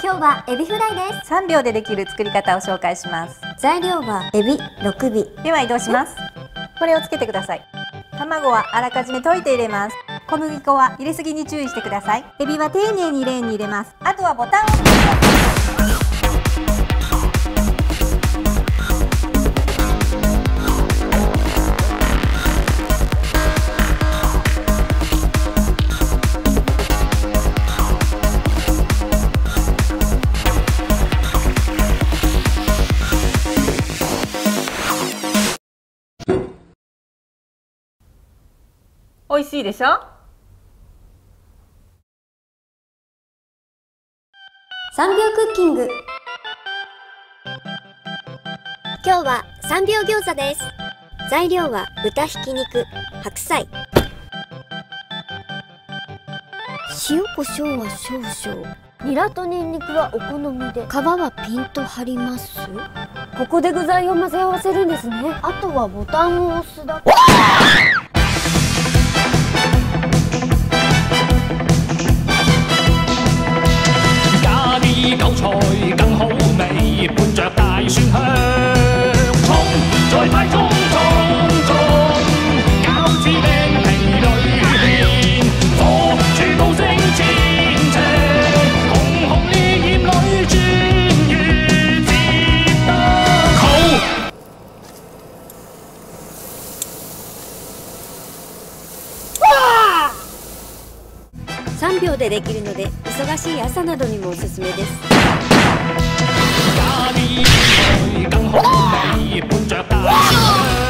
今日はエビフライです。 3秒でできる作り方を紹介します。 材料はエビ6尾。 では移動します。これをつけてください。卵はあらかじめ溶いて入れます。小麦粉は入れすぎに注意してください。エビは丁寧にレーンに入れます。あとはボタンを押してください。美味しいでしょ。 3秒クッキング。今日は3秒餃子です。材料は豚ひき肉、白菜、塩コショウは少々、ニラとニンニクはお好みで、皮はピンと張ります。ここで具材を混ぜ合わせるんですね。あとはボタンを押すだけ。 韭菜更好味，伴着大蒜香，葱在派中餃子靚皮裏現，火柱高升千尺，紅烈焰裏轉月接得好。 3秒でできるので忙しい朝などにもおすすめです。 加啲菜更好味，伴着大蒜香。